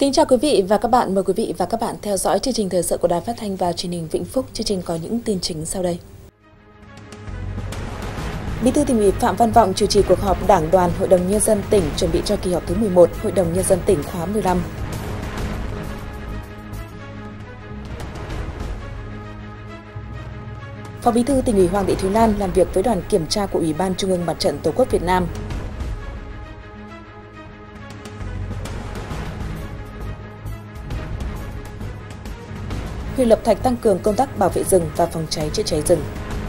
Kính chào quý vị và các bạn, mời quý vị và các bạn theo dõi chương trình thời sự của Đài Phát thanh và Truyền hình Vĩnh Phúc. Chương trình có những tin chính sau đây. Bí thư Tỉnh ủy Phạm Văn Vọng chủ trì cuộc họp Đảng đoàn Hội đồng Nhân dân tỉnh chuẩn bị cho kỳ họp thứ 11 Hội đồng Nhân dân tỉnh khóa 15. Phó Bí thư Tỉnh ủy Hoàng Thị Thúy Lan làm việc với đoàn kiểm tra của Ủy ban Trung ương Mặt trận Tổ quốc Việt Nam. Huyện Lập Thạch tăng cường công tác bảo vệ rừng và phòng cháy chữa cháy rừng.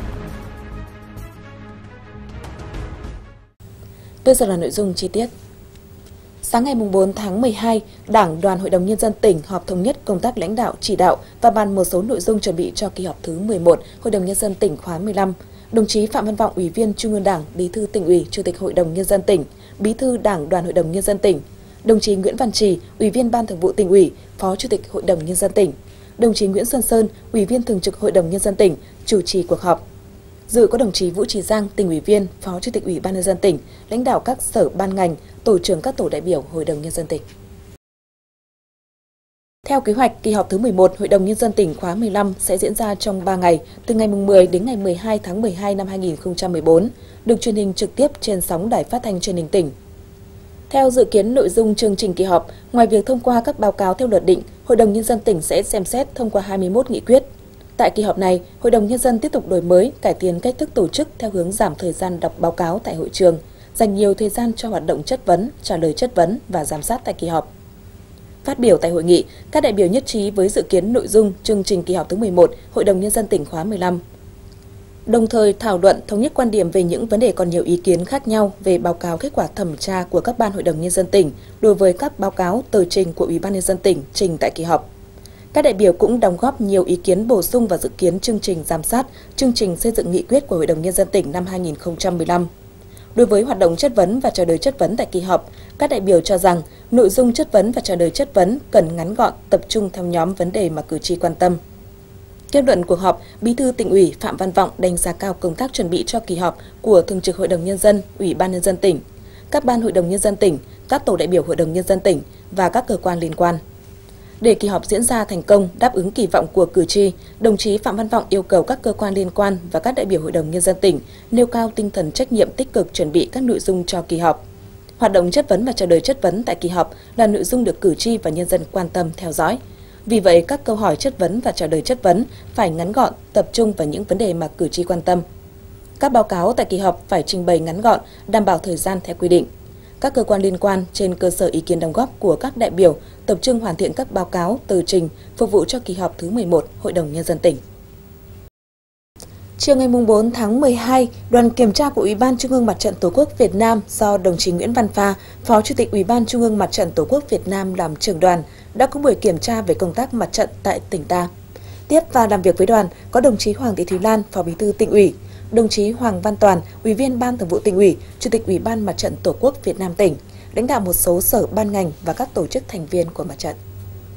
Bây giờ là nội dung chi tiết. Sáng ngày 4 tháng 12, Đảng đoàn Hội đồng Nhân dân tỉnh họp thống nhất công tác lãnh đạo, chỉ đạo và bàn một số nội dung chuẩn bị cho kỳ họp thứ 11 Hội đồng Nhân dân tỉnh khóa 15. Đồng chí Phạm Văn Vọng, Ủy viên Trung ương Đảng, Bí thư Tỉnh ủy, Chủ tịch Hội đồng Nhân dân tỉnh, Bí thư Đảng đoàn Hội đồng Nhân dân tỉnh, đồng chí Nguyễn Văn Trì, Ủy viên Ban Thường vụ Tỉnh ủy, Phó Chủ tịch Hội đồng Nhân dân tỉnh, đồng chí Nguyễn Xuân Sơn, Ủy viên Thường trực Hội đồng Nhân dân tỉnh, chủ trì cuộc họp. Dự có đồng chí Vũ Trí Giang, Tỉnh ủy viên, Phó Chủ tịch Ủy ban Nhân dân tỉnh, lãnh đạo các sở ban ngành, tổ trưởng các tổ đại biểu Hội đồng Nhân dân tỉnh. Theo kế hoạch, kỳ họp thứ 11 Hội đồng Nhân dân tỉnh khóa 15 sẽ diễn ra trong 3 ngày, từ ngày 10 đến ngày 12 tháng 12 năm 2014, được truyền hình trực tiếp trên sóng Đài Phát thanh Truyền hình tỉnh. Theo dự kiến nội dung chương trình kỳ họp, ngoài việc thông qua các báo cáo theo luật định, Hội đồng Nhân dân tỉnh sẽ xem xét thông qua 21 nghị quyết. Tại kỳ họp này, Hội đồng Nhân dân tiếp tục đổi mới, cải tiến cách thức tổ chức theo hướng giảm thời gian đọc báo cáo tại hội trường, dành nhiều thời gian cho hoạt động chất vấn, trả lời chất vấn và giám sát tại kỳ họp. Phát biểu tại hội nghị, các đại biểu nhất trí với dự kiến nội dung chương trình kỳ họp thứ 11 Hội đồng Nhân dân tỉnh khóa 15. Đồng thời thảo luận thống nhất quan điểm về những vấn đề còn nhiều ý kiến khác nhau về báo cáo kết quả thẩm tra của các ban Hội đồng Nhân dân tỉnh đối với các báo cáo tờ trình của Ủy ban Nhân dân tỉnh trình tại kỳ họp. Các đại biểu cũng đóng góp nhiều ý kiến bổ sung và dự kiến chương trình giám sát, chương trình xây dựng nghị quyết của Hội đồng Nhân dân tỉnh năm 2015. Đối với hoạt động chất vấn và trả lời chất vấn tại kỳ họp, các đại biểu cho rằng nội dung chất vấn và trả lời chất vấn cần ngắn gọn, tập trung theo nhóm vấn đề mà cử tri quan tâm. Kết luận cuộc họp, Bí thư Tỉnh ủy Phạm Văn Vọng đánh giá cao công tác chuẩn bị cho kỳ họp của Thường trực Hội đồng Nhân dân, Ủy ban Nhân dân tỉnh, các ban Hội đồng Nhân dân tỉnh, các tổ đại biểu Hội đồng Nhân dân tỉnh và các cơ quan liên quan. Để kỳ họp diễn ra thành công, đáp ứng kỳ vọng của cử tri, đồng chí Phạm Văn Vọng yêu cầu các cơ quan liên quan và các đại biểu Hội đồng Nhân dân tỉnh nêu cao tinh thần trách nhiệm, tích cực chuẩn bị các nội dung cho kỳ họp. Hoạt động chất vấn và trả lời chất vấn tại kỳ họp là nội dung được cử tri và nhân dân quan tâm theo dõi. Vì vậy, các câu hỏi chất vấn và trả lời chất vấn phải ngắn gọn, tập trung vào những vấn đề mà cử tri quan tâm. Các báo cáo tại kỳ họp phải trình bày ngắn gọn, đảm bảo thời gian theo quy định. Các cơ quan liên quan trên cơ sở ý kiến đóng góp của các đại biểu tập trung hoàn thiện các báo cáo, tờ trình phục vụ cho kỳ họp thứ 11 Hội đồng Nhân dân tỉnh. Chiều ngày 4 tháng 12, đoàn kiểm tra của Ủy ban Trung ương Mặt trận Tổ quốc Việt Nam do đồng chí Nguyễn Văn Pha, Phó Chủ tịch Ủy ban Trung ương Mặt trận Tổ quốc Việt Nam làm trưởng đoàn đã có buổi kiểm tra về công tác mặt trận tại tỉnh ta. Tiếp và làm việc với đoàn có đồng chí Hoàng Thị Thúy Lan, Phó Bí thư Tỉnh ủy, đồng chí Hoàng Văn Toàn, Ủy viên Ban Thường vụ Tỉnh ủy, Chủ tịch Ủy ban Mặt trận Tổ quốc Việt Nam tỉnh, lãnh đạo một số sở ban ngành và các tổ chức thành viên của mặt trận.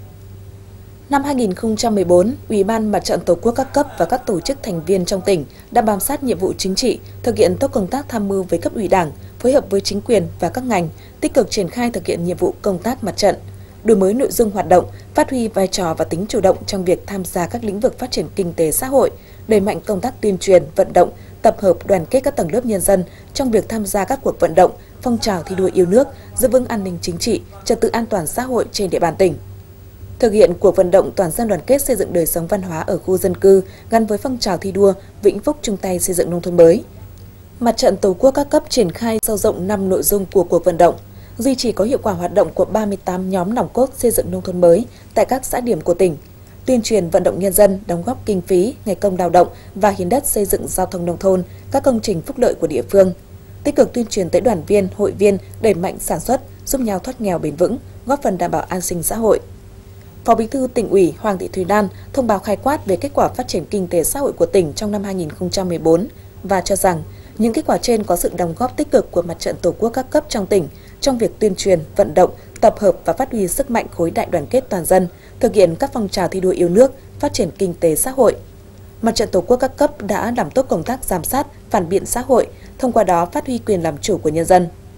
Năm 2014, Ủy ban Mặt trận Tổ quốc các cấp và các tổ chức thành viên trong tỉnh đã bám sát nhiệm vụ chính trị, thực hiện tốt công tác tham mưu với cấp ủy Đảng, phối hợp với chính quyền và các ngành, tích cực triển khai thực hiện nhiệm vụ công tác mặt trận, đổi mới nội dung hoạt động, phát huy vai trò và tính chủ động trong việc tham gia các lĩnh vực phát triển kinh tế xã hội, đẩy mạnh công tác tuyên truyền, vận động, tập hợp đoàn kết các tầng lớp nhân dân trong việc tham gia các cuộc vận động, phong trào thi đua yêu nước, giữ vững an ninh chính trị, trật tự an toàn xã hội trên địa bàn tỉnh. Thực hiện cuộc vận động toàn dân đoàn kết xây dựng đời sống văn hóa ở khu dân cư gắn với phong trào thi đua Vĩnh Phúc chung tay xây dựng nông thôn mới. Mặt trận Tổ quốc các cấp triển khai sâu rộng 5 nội dung của cuộc vận động, duy trì có hiệu quả hoạt động của 38 nhóm nòng cốt xây dựng nông thôn mới tại các xã điểm của tỉnh, tuyên truyền vận động nhân dân đóng góp kinh phí, ngày công lao động và hiến đất xây dựng giao thông nông thôn, các công trình phúc lợi của địa phương, tích cực tuyên truyền tới đoàn viên, hội viên đẩy mạnh sản xuất, giúp nhau thoát nghèo bền vững, góp phần đảm bảo an sinh xã hội. Phó Bí thư Tỉnh ủy Hoàng Thị Thúy Lan thông báo khái quát về kết quả phát triển kinh tế xã hội của tỉnh trong năm 2014 và cho rằng những kết quả trên có sự đóng góp tích cực của Mặt trận Tổ quốc các cấp trong tỉnh trong việc tuyên truyền, vận động, tập hợp và phát huy sức mạnh khối đại đoàn kết toàn dân, thực hiện các phong trào thi đua yêu nước, phát triển kinh tế xã hội. Mặt trận Tổ quốc các cấp đã làm tốt công tác giám sát, phản biện xã hội, thông qua đó phát huy quyền làm chủ của nhân dân.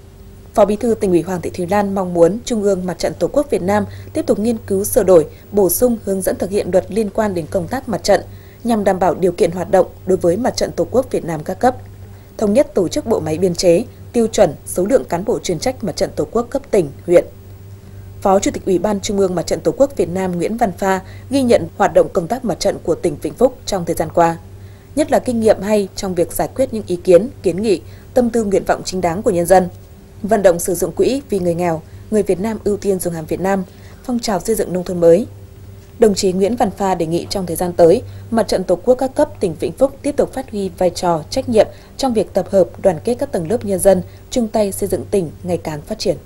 Phó Bí thư Tỉnh ủy Hoàng Thị Thúy Lan mong muốn Trung ương Mặt trận Tổ quốc Việt Nam tiếp tục nghiên cứu sửa đổi, bổ sung hướng dẫn thực hiện luật liên quan đến công tác mặt trận nhằm đảm bảo điều kiện hoạt động đối với Mặt trận Tổ quốc Việt Nam các cấp, thống nhất tổ chức bộ máy biên chế, tiêu chuẩn, số lượng cán bộ chuyên trách Mặt trận Tổ quốc cấp tỉnh, huyện. Phó Chủ tịch Ủy ban Trung ương Mặt trận Tổ quốc Việt Nam Nguyễn Văn Pha ghi nhận hoạt động công tác mặt trận của tỉnh Vĩnh Phúc trong thời gian qua, nhất là kinh nghiệm hay trong việc giải quyết những ý kiến, kiến nghị, tâm tư nguyện vọng chính đáng của nhân dân, vận động sử dụng quỹ vì người nghèo, người Việt Nam ưu tiên dùng hàng Việt Nam, phong trào xây dựng nông thôn mới. Đồng chí Nguyễn Văn Pha đề nghị trong thời gian tới, Mặt trận Tổ quốc các cấp tỉnh Vĩnh Phúc tiếp tục phát huy vai trò, trách nhiệm trong việc tập hợp, đoàn kết các tầng lớp nhân dân, chung tay xây dựng tỉnh ngày càng phát triển.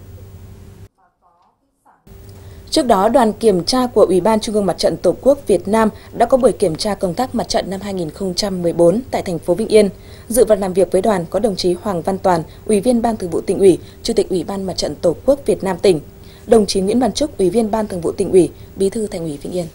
Trước đó, đoàn kiểm tra của Ủy ban Trung ương Mặt trận Tổ quốc Việt Nam đã có buổi kiểm tra công tác mặt trận năm 2014 tại thành phố Vĩnh Yên. Dự và làm việc với đoàn có đồng chí Hoàng Văn Toàn, Ủy viên Ban Thường vụ Tỉnh ủy, Chủ tịch Ủy ban Mặt trận Tổ quốc Việt Nam tỉnh, đồng chí Nguyễn Văn Trúc, Ủy viên Ban Thường vụ Tỉnh ủy, Bí thư Thành ủy Vĩnh Yên.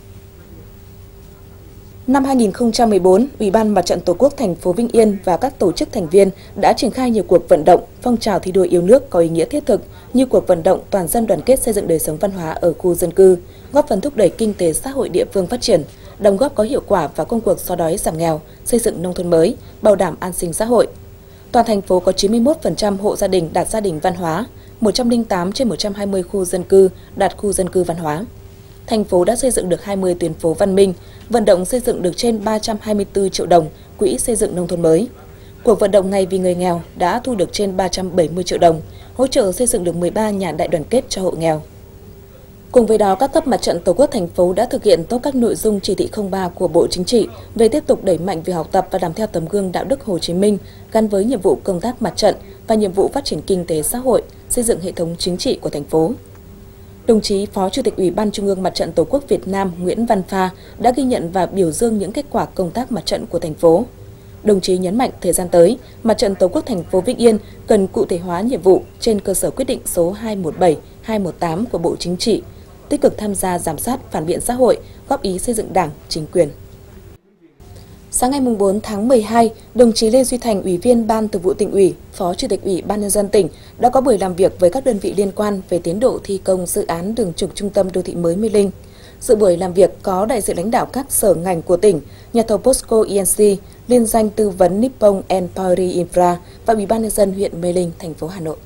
Năm 2014, Ủy ban Mặt trận Tổ quốc thành phố Vĩnh Yên và các tổ chức thành viên đã triển khai nhiều cuộc vận động, phong trào thi đua yêu nước có ý nghĩa thiết thực như cuộc vận động toàn dân đoàn kết xây dựng đời sống văn hóa ở khu dân cư, góp phần thúc đẩy kinh tế xã hội địa phương phát triển, đóng góp có hiệu quả vào công cuộc xóa đói giảm nghèo, xây dựng nông thôn mới, bảo đảm an sinh xã hội. Toàn thành phố có 91% hộ gia đình đạt gia đình văn hóa, 108 trên 120 khu dân cư đạt khu dân cư văn hóa. Thành phố đã xây dựng được 20 tuyến phố văn minh, vận động xây dựng được trên 324 triệu đồng quỹ xây dựng nông thôn mới. Cuộc vận động Ngày vì người nghèo đã thu được trên 370 triệu đồng, hỗ trợ xây dựng được 13 nhà đại đoàn kết cho hộ nghèo. Cùng với đó, các cấp Mặt trận Tổ quốc thành phố đã thực hiện tốt các nội dung chỉ thị 03 của Bộ Chính trị về tiếp tục đẩy mạnh việc học tập và làm theo tấm gương đạo đức Hồ Chí Minh gắn với nhiệm vụ công tác mặt trận và nhiệm vụ phát triển kinh tế xã hội, xây dựng hệ thống chính trị của thành phố. Đồng chí Phó Chủ tịch Ủy ban Trung ương Mặt trận Tổ quốc Việt Nam Nguyễn Văn Pha đã ghi nhận và biểu dương những kết quả công tác mặt trận của thành phố. Đồng chí nhấn mạnh thời gian tới, Mặt trận Tổ quốc thành phố Vĩnh Yên cần cụ thể hóa nhiệm vụ trên cơ sở quyết định số 217, 218 của Bộ Chính trị, tích cực tham gia giám sát phản biện xã hội, góp ý xây dựng Đảng, chính quyền. Sáng ngày 4 tháng 12, đồng chí Lê Duy Thành, Ủy viên Ban Thường vụ Tỉnh ủy, Phó Chủ tịch Ủy ban Nhân dân tỉnh đã có buổi làm việc với các đơn vị liên quan về tiến độ thi công dự án đường trục trung tâm đô thị mới Mê Linh. Dự buổi làm việc có đại diện lãnh đạo các sở ngành của tỉnh, nhà thầu POSCO ENC, liên danh tư vấn Nippon Paris Infra và Ủy ban Nhân dân huyện Mê Linh, thành phố Hà Nội.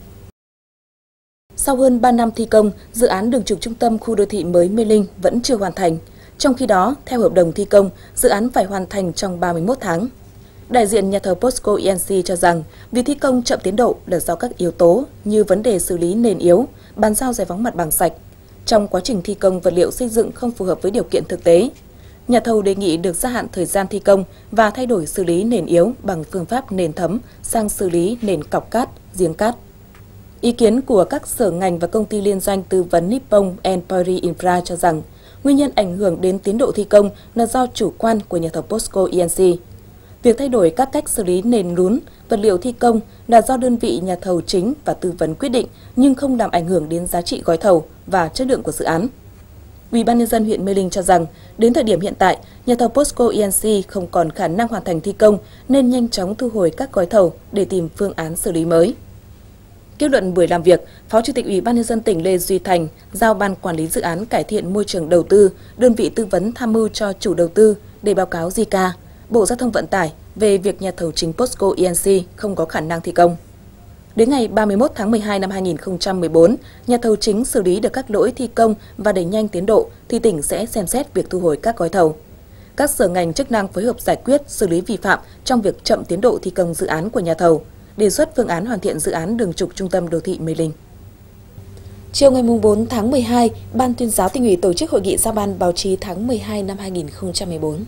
Sau hơn 3 năm thi công, dự án đường trục trung tâm khu đô thị mới Mê Linh vẫn chưa hoàn thành. Trong khi đó, theo hợp đồng thi công, dự án phải hoàn thành trong 31 tháng. Đại diện nhà thầu POSCO ENC cho rằng việc thi công chậm tiến độ là do các yếu tố như vấn đề xử lý nền yếu, bàn giao giải phóng mặt bằng sạch. Trong quá trình thi công, vật liệu xây dựng không phù hợp với điều kiện thực tế. Nhà thầu đề nghị được gia hạn thời gian thi công và thay đổi xử lý nền yếu bằng phương pháp nền thấm sang xử lý nền cọc cát, giếng cát. Ý kiến của các sở ngành và công ty liên doanh tư vấn Nippon Paris Infra cho rằng nguyên nhân ảnh hưởng đến tiến độ thi công là do chủ quan của nhà thầu POSCO ENC. Việc thay đổi các cách xử lý nền lún, vật liệu thi công là do đơn vị nhà thầu chính và tư vấn quyết định nhưng không làm ảnh hưởng đến giá trị gói thầu và chất lượng của dự án. Ủy ban Nhân dân huyện Mê Linh cho rằng đến thời điểm hiện tại, nhà thầu POSCO ENC không còn khả năng hoàn thành thi công nên nhanh chóng thu hồi các gói thầu để tìm phương án xử lý mới. Kết luận buổi làm việc, Phó Chủ tịch Ủy ban Nhân dân tỉnh Lê Duy Thành giao Ban Quản lý Dự án Cải thiện Môi trường Đầu tư, đơn vị tư vấn tham mưu cho chủ đầu tư để báo cáo JICA, Bộ Giao thông Vận tải về việc nhà thầu chính POSCO ENC không có khả năng thi công. Đến ngày 31 tháng 12 năm 2014, nhà thầu chính xử lý được các lỗi thi công và đẩy nhanh tiến độ thì tỉnh sẽ xem xét việc thu hồi các gói thầu. Các sở ngành chức năng phối hợp giải quyết, xử lý vi phạm trong việc chậm tiến độ thi công dự án của nhà thầu, đề xuất phương án hoàn thiện dự án đường trục trung tâm đô thị Mê Linh. Chiều ngày 4 tháng 12, Ban Tuyên giáo Tỉnh ủy tổ chức hội nghị giao ban báo chí tháng 12 năm 2014.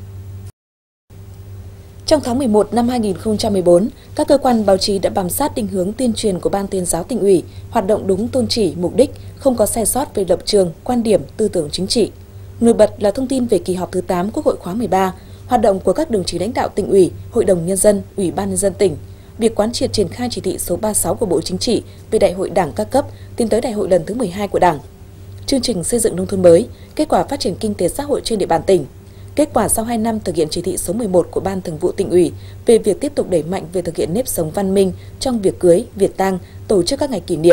Trong tháng 11 năm 2014, các cơ quan báo chí đã bám sát định hướng tuyên truyền của Ban Tuyên giáo Tỉnh ủy, hoạt động đúng tôn chỉ, mục đích, không có sai sót về lập trường, quan điểm, tư tưởng chính trị. Nổi bật là thông tin về kỳ họp thứ 8 Quốc hội khóa 13, hoạt động của các đồng chí lãnh đạo Tỉnh ủy, Hội đồng Nhân dân, Ủy ban Nhân dân tỉnh, việc quán triệt triển khai chỉ thị số 36 của Bộ Chính trị về Đại hội Đảng các cấp tiến tới Đại hội lần thứ 12 của Đảng, chương trình xây dựng nông thôn mới, kết quả phát triển kinh tế xã hội trên địa bàn tỉnh, kết quả sau 2 năm thực hiện chỉ thị số 11 của Ban Thường vụ Tỉnh ủy về việc tiếp tục đẩy mạnh về thực hiện nếp sống văn minh trong việc cưới, việc tang, tổ chức các ngày kỷ niệm,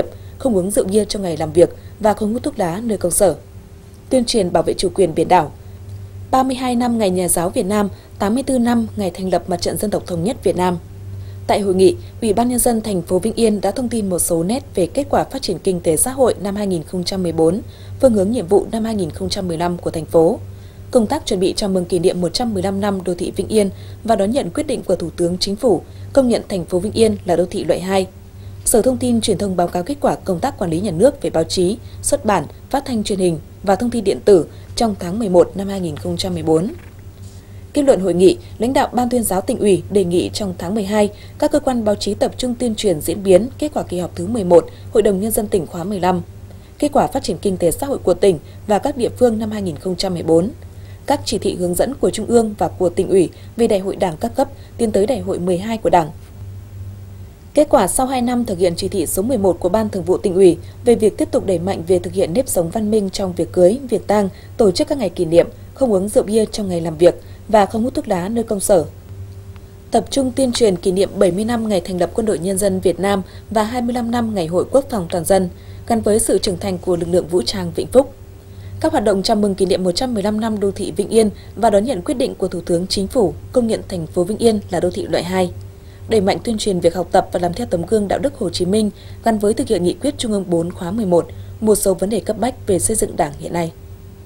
không uống rượu bia trong ngày làm việc và không hút thuốc lá nơi công sở. Tuyên truyền bảo vệ chủ quyền biển đảo. 32 năm Ngày Nhà giáo Việt Nam, 84 năm ngày thành lập Mặt trận Dân tộc Thống nhất Việt Nam. Tại hội nghị, Ủy ban Nhân dân thành phố Vĩnh Yên đã thông tin một số nét về kết quả phát triển kinh tế xã hội năm 2014, phương hướng nhiệm vụ năm 2015 của thành phố, công tác chuẩn bị chào mừng kỷ niệm 115 năm đô thị Vĩnh Yên và đón nhận quyết định của Thủ tướng Chính phủ công nhận thành phố Vĩnh Yên là đô thị loại 2. Sở Thông tin Truyền thông báo cáo kết quả công tác quản lý nhà nước về báo chí, xuất bản, phát thanh truyền hình và thông tin điện tử trong tháng 11 năm 2014. Kết luận hội nghị, lãnh đạo Ban Tuyên giáo Tỉnh ủy đề nghị trong tháng 12, các cơ quan báo chí tập trung tuyên truyền diễn biến kết quả kỳ họp thứ 11 Hội đồng Nhân dân tỉnh khóa 15, kết quả phát triển kinh tế xã hội của tỉnh và các địa phương năm 2014, các chỉ thị hướng dẫn của Trung ương và của Tỉnh ủy về Đại hội Đảng các cấp tiến tới Đại hội 12 của Đảng. Kết quả sau 2 năm thực hiện chỉ thị số 11 của Ban Thường vụ Tỉnh ủy về việc tiếp tục đẩy mạnh về thực hiện nếp sống văn minh trong việc cưới, việc tang, tổ chức các ngày kỷ niệm, không uống rượu bia trong ngày làm việc và không hút thuốc lá nơi công sở. Tập trung tuyên truyền kỷ niệm 70 năm ngày thành lập Quân đội Nhân dân Việt Nam và 25 năm ngày Hội Quốc phòng toàn dân, gắn với sự trưởng thành của lực lượng vũ trang Vĩnh Phúc. Các hoạt động chào mừng kỷ niệm 115 năm đô thị Vĩnh Yên và đón nhận quyết định của Thủ tướng Chính phủ công nhận thành phố Vĩnh Yên là đô thị loại 2. Đẩy mạnh tuyên truyền việc học tập và làm theo tấm gương đạo đức Hồ Chí Minh gắn với thực hiện nghị quyết Trung ương 4 khóa 11, một số vấn đề cấp bách về xây dựng Đảng hiện nay.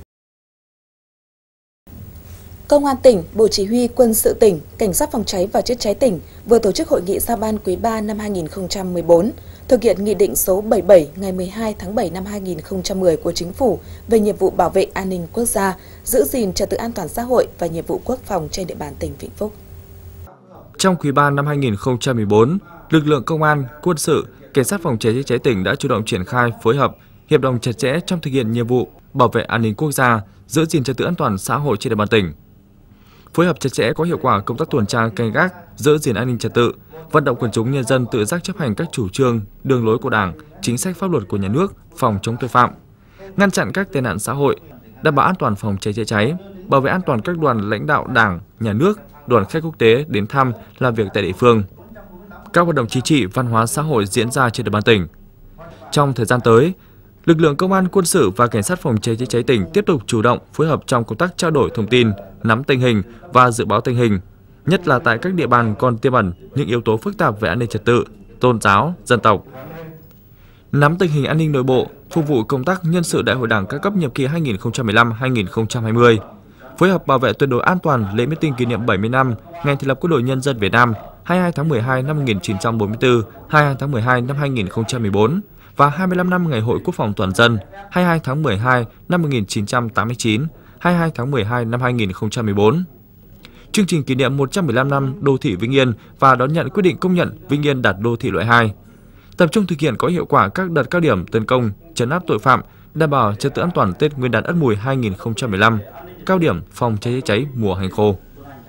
Công an tỉnh, Bộ Chỉ huy Quân sự tỉnh, Cảnh sát phòng cháy và chữa cháy tỉnh vừa tổ chức hội nghị giao ban quý 3 năm 2014, thực hiện Nghị định số 77 ngày 12 tháng 7 năm 2010 của Chính phủ về nhiệm vụ bảo vệ an ninh quốc gia, giữ gìn trật tự an toàn xã hội và nhiệm vụ quốc phòng trên địa bàn tỉnh Vĩnh Phúc. Trong quý 3 năm 2014, lực lượng công an, quân sự, cảnh sát phòng cháy chữa cháy tỉnh đã chủ động triển khai, phối hợp, hiệp đồng chặt chẽ trong thực hiện nhiệm vụ bảo vệ an ninh quốc gia, giữ gìn trật tự an toàn xã hội trên địa bàn tỉnh. Phối hợp chặt chẽ có hiệu quả công tác tuần tra canh gác, giữ gìn an ninh trật tự, vận động quần chúng nhân dân tự giác chấp hành các chủ trương, đường lối của Đảng, chính sách pháp luật của nhà nước, phòng chống tội phạm, ngăn chặn các tệ nạn xã hội, đảm bảo an toàn phòng cháy chữa cháy, bảo vệ an toàn các đoàn lãnh đạo Đảng, nhà nước, đoàn khách quốc tế đến thăm, làm việc tại địa phương. Các hoạt động chính trị, văn hóa xã hội diễn ra trên địa bàn tỉnh. Trong thời gian tới, lực lượng công an, quân sự và cảnh sát phòng cháy chữa cháy tỉnh tiếp tục chủ động phối hợp trong công tác trao đổi thông tin, nắm tình hình và dự báo tình hình, nhất là tại các địa bàn còn tiềm ẩn những yếu tố phức tạp về an ninh trật tự, tôn giáo, dân tộc. Nắm tình hình an ninh nội bộ, phục vụ công tác nhân sự Đại hội Đảng các cấp nhiệm kỳ 2015-2020. Phối hợp bảo vệ tuyệt đối an toàn lễ meeting kỷ niệm 70 năm ngày thành lập Quân đội Nhân dân Việt Nam 22 tháng 12 năm 1944, 22 tháng 12 năm 2014 và 25 năm ngày Hội Quốc phòng toàn dân 22 tháng 12 năm 1989, 22 tháng 12 năm 2014. Chương trình kỷ niệm 115 năm đô thị Vĩnh Yên và đón nhận quyết định công nhận Vĩnh Yên đạt đô thị loại 2. Tập trung thực hiện có hiệu quả các đợt cao điểm tấn công, trấn áp tội phạm, đảm bảo trật tự an toàn Tết Nguyên đán Ất Mùi 2015, cao điểm phòng cháy chữa cháy mùa hành khô.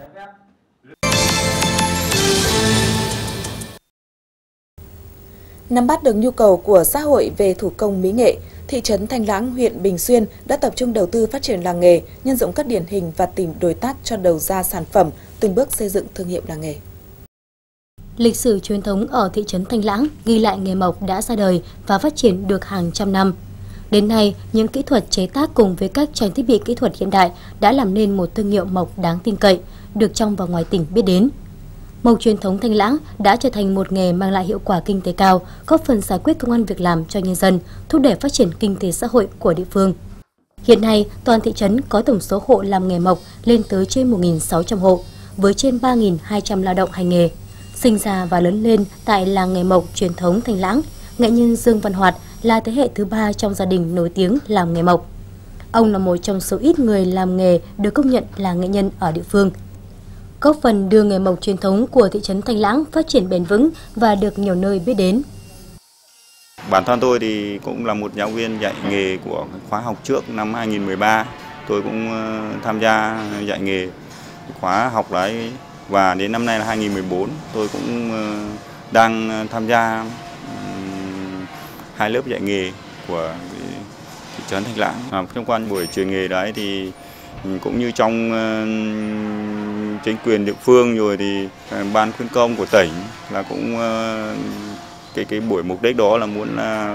Nắm bắt được nhu cầu của xã hội về thủ công mỹ nghệ, thị trấn Thanh Lãng, huyện Bình Xuyên đã tập trung đầu tư phát triển làng nghề, nhân rộng các điển hình và tìm đối tác cho đầu ra sản phẩm, từng bước xây dựng thương hiệu làng nghề. Lịch sử truyền thống ở thị trấn Thanh Lãng ghi lại nghề mộc đã ra đời và phát triển được hàng trăm năm. Đến nay, những kỹ thuật chế tác cùng với các trang thiết bị kỹ thuật hiện đại đã làm nên một thương hiệu mộc đáng tin cậy, được trong và ngoài tỉnh biết đến. Mộc truyền thống Thanh Lãng đã trở thành một nghề mang lại hiệu quả kinh tế cao, góp phần giải quyết công ăn việc làm cho nhân dân, thúc đẩy phát triển kinh tế xã hội của địa phương. Hiện nay, toàn thị trấn có tổng số hộ làm nghề mộc lên tới trên 1.600 hộ, với trên 3.200 lao động hành nghề. Sinh ra và lớn lên tại làng nghề mộc truyền thống Thanh Lãng, nghệ nhân Dương Văn Hoạt là thế hệ thứ 3 trong gia đình nổi tiếng làm nghề mộc. Ông là một trong số ít người làm nghề được công nhận là nghệ nhân ở địa phương, góp phần đưa nghề mộc truyền thống của thị trấn Thanh Lãng phát triển bền vững và được nhiều nơi biết đến. Bản thân tôi thì cũng là một giáo viên dạy nghề của khóa học trước năm 2013. Tôi cũng tham gia dạy nghề khóa học đấy, và đến năm nay là 2014 tôi cũng đang tham gia 2 lớp dạy nghề của thị trấn Thanh Lãng. Trong quan buổi truyền nghề đấy thì cũng như trong chính quyền địa phương rồi thì ban khuyến công của tỉnh là cũng cái buổi mục đích đó là muốn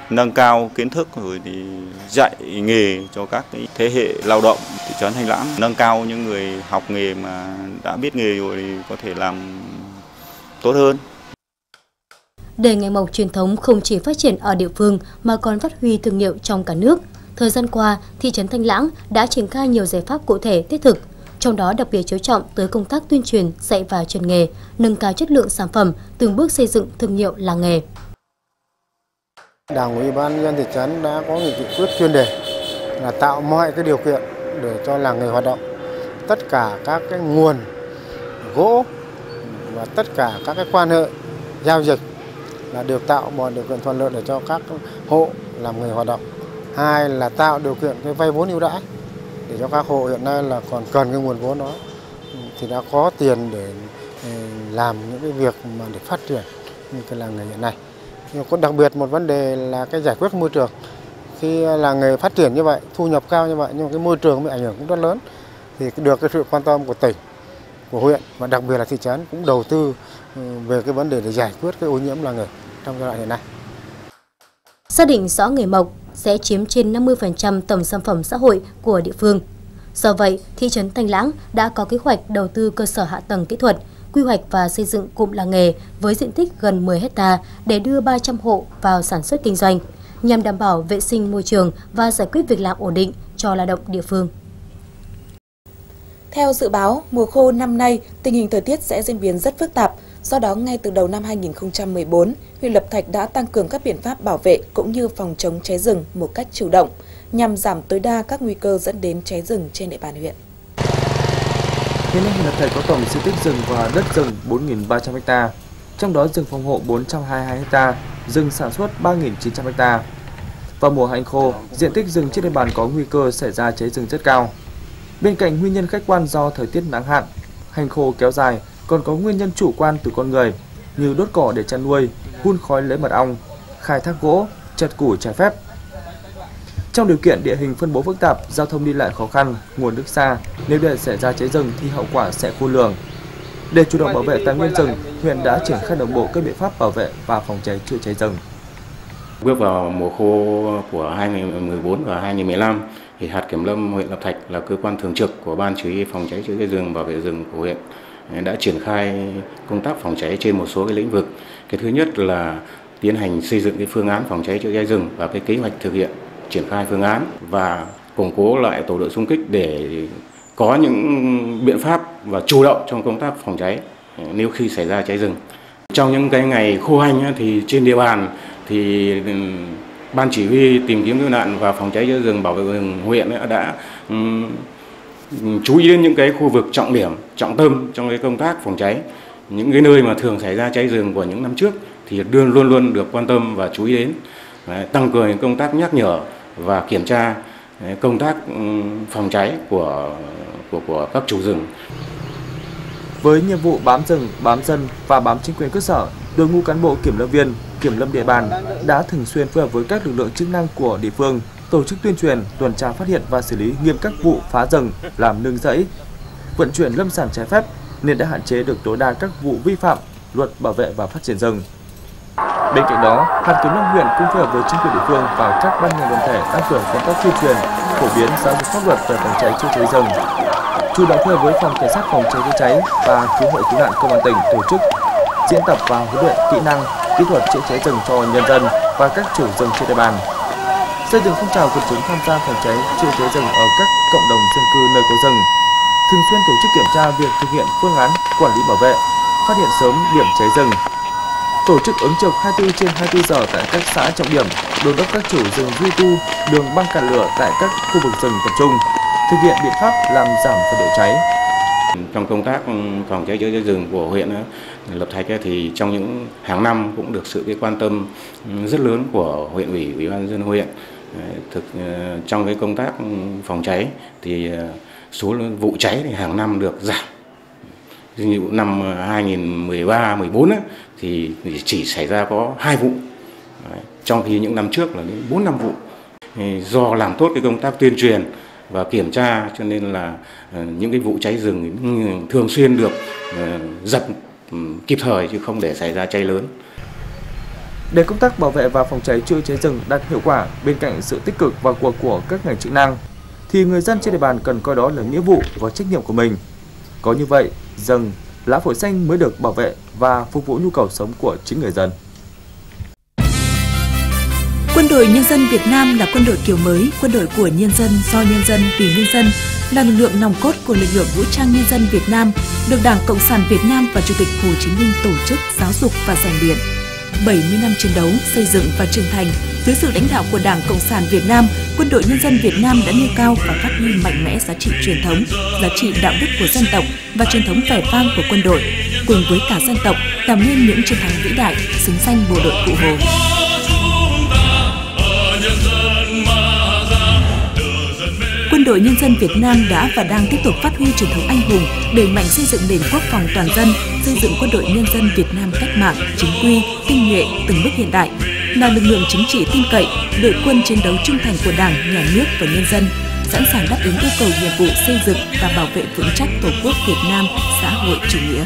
nâng cao kiến thức rồi thì dạy nghề cho các cái thế hệ lao động thị trấn Thanh Lãng, nâng cao những người học nghề mà đã biết nghề rồi thì có thể làm tốt hơn. Để nghề mộc truyền thống không chỉ phát triển ở địa phương mà còn phát huy thương hiệu trong cả nước, thời gian qua, thị trấn Thanh Lãng đã triển khai nhiều giải pháp cụ thể thiết thực, trong đó đặc biệt chú trọng tới công tác tuyên truyền, dạy và truyền nghề, nâng cao chất lượng sản phẩm, từng bước xây dựng thương hiệu làng nghề. Đảng ủy ban nhân dân thị trấn đã có nghị quyết chuyên đề là tạo mọi cái điều kiện để cho làng nghề hoạt động. Tất cả các cái nguồn gỗ và tất cả các cái quan hệ giao dịch là được tạo mọi điều kiện thuận lợi để cho các hộ làm nghề hoạt động. Hai là tạo điều kiện cái vay vốn ưu đãi để cho các hộ hiện nay là còn cần cái nguồn vốn đó thì đã có tiền để làm những cái việc mà để phát triển như cái làng nghề hiện nay. Nhưng có đặc biệt một vấn đề là cái giải quyết môi trường. Khi làng nghề phát triển như vậy, thu nhập cao như vậy nhưng mà cái môi trường bị ảnh hưởng cũng rất lớn thì được cái sự quan tâm của tỉnh, của huyện và đặc biệt là thị trấn cũng đầu tư về cái vấn đề để giải quyết cái ô nhiễm làng nghề trong giai đoạn hiện nay. Xác định rõ nghề mộc sẽ chiếm trên 50% tổng sản phẩm xã hội của địa phương. Do vậy, thị trấn Thanh Lãng đã có kế hoạch đầu tư cơ sở hạ tầng kỹ thuật, quy hoạch và xây dựng cụm làng nghề với diện tích gần 10 ha để đưa 300 hộ vào sản xuất kinh doanh, nhằm đảm bảo vệ sinh môi trường và giải quyết việc làm ổn định cho lao động địa phương. Theo dự báo, mùa khô năm nay, tình hình thời tiết sẽ diễn biến rất phức tạp. Do đó, ngay từ đầu năm 2014, huyện Lập Thạch đã tăng cường các biện pháp bảo vệ cũng như phòng chống cháy rừng một cách chủ động, nhằm giảm tối đa các nguy cơ dẫn đến cháy rừng trên địa bàn huyện. Hiện nay huyện Lập Thạch có tổng diện tích rừng và đất rừng 4.300 ha, trong đó rừng phòng hộ 422 ha, rừng sản xuất 3.900 ha. Vào mùa hanh khô, diện tích rừng trên địa bàn có nguy cơ xảy ra cháy rừng rất cao. Bên cạnh nguyên nhân khách quan do thời tiết nắng hạn, hanh khô kéo dài, còn có nguyên nhân chủ quan từ con người như đốt cỏ để chăn nuôi, hun khói lấy mật ong, khai thác gỗ, chặt củi trái phép. Trong điều kiện địa hình phân bố phức tạp, giao thông đi lại khó khăn, nguồn nước xa, nếu để xảy ra cháy rừng thì hậu quả sẽ khôn lường. Để chủ động bảo vệ tài nguyên rừng, huyện đã triển khai đồng bộ các biện pháp bảo vệ và phòng cháy chữa cháy rừng. Bước vào mùa khô của 2014 và 2015, thì hạt kiểm lâm huyện Lập Thạch là cơ quan thường trực của Ban Chỉ huy phòng cháy chữa cháy rừng bảo vệ rừng của huyện đã triển khai công tác phòng cháy trên một số cái lĩnh vực. Cái thứ nhất là tiến hành xây dựng cái phương án phòng cháy chữa cháy rừng và cái kế hoạch thực hiện triển khai phương án và củng cố lại tổ đội xung kích để có những biện pháp và chủ động trong công tác phòng cháy nếu khi xảy ra cháy rừng. Trong những cái ngày khô hanh thì trên địa bàn thì Ban Chỉ huy tìm kiếm cứu nạn và phòng cháy chữa rừng bảo vệ rừng huyện đã chú ý đến những cái khu vực trọng điểm, trọng tâm trong cái công tác phòng cháy. Những cái nơi mà thường xảy ra cháy rừng của những năm trước thì luôn luôn được quan tâm và chú ý đến. Tăng cường công tác nhắc nhở và kiểm tra công tác phòng cháy của các chủ rừng. Với nhiệm vụ bám rừng, bám dân và bám chính quyền cơ sở, đội ngũ cán bộ kiểm lâm viên, kiểm lâm địa bàn đã thường xuyên phối hợp với các lực lượng chức năng của địa phương, tổ chức tuyên truyền, tuần tra phát hiện và xử lý nghiêm các vụ phá rừng, làm nương rẫy, vận chuyển lâm sản trái phép nên đã hạn chế được tối đa các vụ vi phạm luật bảo vệ và phát triển rừng. Bên cạnh đó, hạt kiểm lâm huyện cũng phối hợp với chính quyền địa phương và các ban ngành đoàn thể tăng cường công tác tuyên truyền, phổ biến giáo dục pháp luật về phòng cháy chữa cháy rừng. Chủ động phối hợp với phòng cảnh sát phòng cháy chữa cháy và cứu hộ cứu nạn công an tỉnh tổ chức diễn tập và huấn luyện kỹ năng, kỹ thuật chữa cháy rừng cho nhân dân và các chủ rừng trên địa bàn. Xây dựng phong trào quần chúng tham gia phòng cháy chữa cháy rừng ở các cộng đồng dân cư nơi có rừng. Thường xuyên tổ chức kiểm tra việc thực hiện phương án quản lý bảo vệ, phát hiện sớm điểm cháy rừng. Tổ chức ứng trực 24/24 giờ tại các xã trọng điểm, đôn đốc các chủ rừng duy tu đường băng cản lửa tại các khu vực rừng tập trung, thực hiện biện pháp làm giảm nhiệt độ cháy. Trong công tác phòng cháy chữa cháy rừng của huyện Lập Thạch thì trong những hàng năm cũng được sự quan tâm rất lớn của huyện ủy, ủy ban nhân dân huyện. Trong cái công tác phòng cháy thì số vụ cháy thì hàng năm được giảm. Như năm 2013-14 thì chỉ xảy ra có 2 vụ, trong khi những năm trước là đến 4-5 vụ. Do làm tốt cái công tác tuyên truyền và kiểm tra cho nên là những cái vụ cháy rừng thường xuyên được dập kịp thời chứ không để xảy ra cháy lớn. Để công tác bảo vệ và phòng cháy chữa cháy rừng đạt hiệu quả, bên cạnh sự tích cực vào cuộc của các ngành chức năng, thì người dân trên địa bàn cần coi đó là nghĩa vụ và trách nhiệm của mình. Có như vậy, rừng, lá phổi xanh mới được bảo vệ và phục vụ nhu cầu sống của chính người dân. Quân đội Nhân dân Việt Nam là quân đội kiểu mới, quân đội của nhân dân, do nhân dân, vì nhân dân, là lực lượng nòng cốt của lực lượng vũ trang nhân dân Việt Nam, được Đảng Cộng sản Việt Nam và Chủ tịch Hồ Chí Minh tổ chức, giáo dục và rèn luyện. 70 năm chiến đấu, xây dựng và trưởng thành, dưới sự lãnh đạo của Đảng Cộng sản Việt Nam, Quân đội Nhân dân Việt Nam đã nêu cao và phát huy mạnh mẽ giá trị truyền thống, giá trị đạo đức của dân tộc và truyền thống vẻ vang của quân đội, cùng với cả dân tộc làm nên những chiến thắng vĩ đại, xứng danh bộ đội Cụ Hồ. Quân đội Nhân dân Việt Nam đã và đang tiếp tục phát huy truyền thống anh hùng, đẩy mạnh xây dựng nền quốc phòng toàn dân, xây dựng Quân đội Nhân dân Việt Nam cách mạng, chính quy, tinh nhuệ, từng bước hiện đại, là lực lượng chính trị tin cậy, đội quân chiến đấu trung thành của Đảng, Nhà nước và nhân dân, sẵn sàng đáp ứng yêu cầu nhiệm vụ xây dựng và bảo vệ vững chắc Tổ quốc Việt Nam xã hội chủ nghĩa.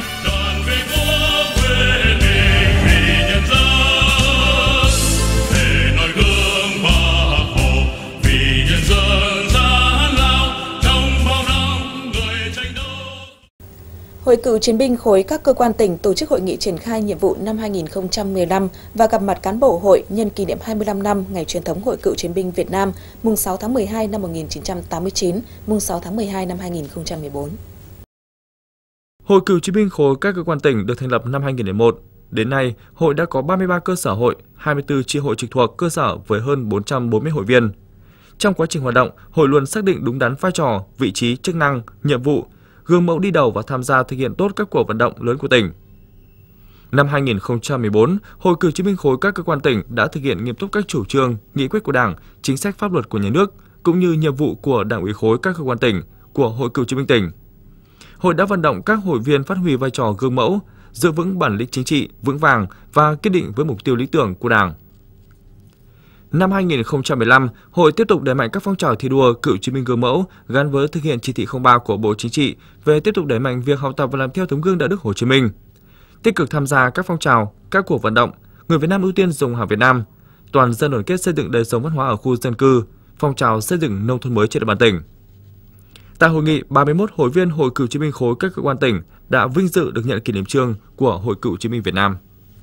Hội cựu chiến binh khối các cơ quan tỉnh tổ chức hội nghị triển khai nhiệm vụ năm 2015 và gặp mặt cán bộ hội nhân kỷ niệm 25 năm ngày truyền thống Hội cựu chiến binh Việt Nam, mùng 6 tháng 12 năm 1989, mùng 6 tháng 12 năm 2014. Hội cựu chiến binh khối các cơ quan tỉnh được thành lập năm 2001. Đến nay, hội đã có 33 cơ sở hội, 24 chi hội trực thuộc cơ sở với hơn 440 hội viên. Trong quá trình hoạt động, hội luôn xác định đúng đắn vai trò, vị trí, chức năng, nhiệm vụ, gương mẫu đi đầu và tham gia thực hiện tốt các cuộc vận động lớn của tỉnh. Năm 2014, Hội cựu chiến binh khối các cơ quan tỉnh đã thực hiện nghiêm túc các chủ trương, nghị quyết của Đảng, chính sách pháp luật của nhà nước, cũng như nhiệm vụ của Đảng ủy khối các cơ quan tỉnh, của Hội cựu chiến binh tỉnh. Hội đã vận động các hội viên phát huy vai trò gương mẫu, giữ vững bản lĩnh chính trị vững vàng và kiên định với mục tiêu lý tưởng của Đảng. Năm 2015, Hội tiếp tục đẩy mạnh các phong trào thi đua cựu chiến binh gương mẫu gắn với thực hiện chỉ thị 03 của Bộ Chính trị về tiếp tục đẩy mạnh việc học tập và làm theo tấm gương đạo đức Hồ Chí Minh. Tích cực tham gia các phong trào, các cuộc vận động, người Việt Nam ưu tiên dùng hàng Việt Nam, toàn dân đoàn kết xây dựng đời sống văn hóa ở khu dân cư, phong trào xây dựng nông thôn mới trên địa bàn tỉnh. Tại hội nghị, 31 hội viên Hội cựu chiến binh khối các cơ quan tỉnh đã vinh dự được nhận kỷ niệm chương của Hội cựu chiến binh Việt Nam.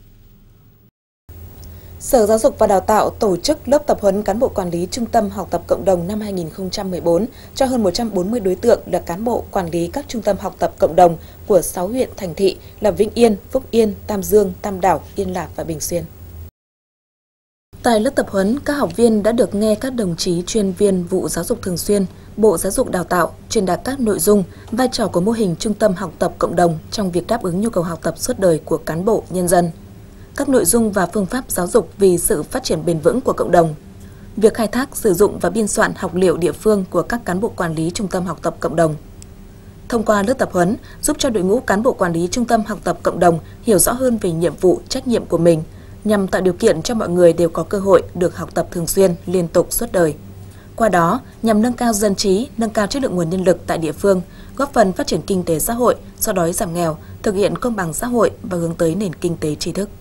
Sở Giáo dục và Đào tạo tổ chức lớp tập huấn cán bộ quản lý Trung tâm Học tập Cộng đồng năm 2014 cho hơn 140 đối tượng là cán bộ quản lý các trung tâm học tập cộng đồng của 6 huyện thành thị là Vĩnh Yên, Phúc Yên, Tam Dương, Tam Đảo, Yên Lạc và Bình Xuyên. Tại lớp tập huấn, các học viên đã được nghe các đồng chí chuyên viên vụ giáo dục thường xuyên, Bộ Giáo dục Đào tạo truyền đạt các nội dung, vai trò của mô hình trung tâm học tập cộng đồng trong việc đáp ứng nhu cầu học tập suốt đời của cán bộ, nhân dân. Các nội dung và phương pháp giáo dục vì sự phát triển bền vững của cộng đồng. Việc khai thác, sử dụng và biên soạn học liệu địa phương của các cán bộ quản lý trung tâm học tập cộng đồng. Thông qua lớp tập huấn, giúp cho đội ngũ cán bộ quản lý trung tâm học tập cộng đồng hiểu rõ hơn về nhiệm vụ, trách nhiệm của mình, nhằm tạo điều kiện cho mọi người đều có cơ hội được học tập thường xuyên, liên tục suốt đời. Qua đó, nhằm nâng cao dân trí, nâng cao chất lượng nguồn nhân lực tại địa phương, góp phần phát triển kinh tế xã hội, xóa đói giảm nghèo, thực hiện công bằng xã hội và hướng tới nền kinh tế tri thức.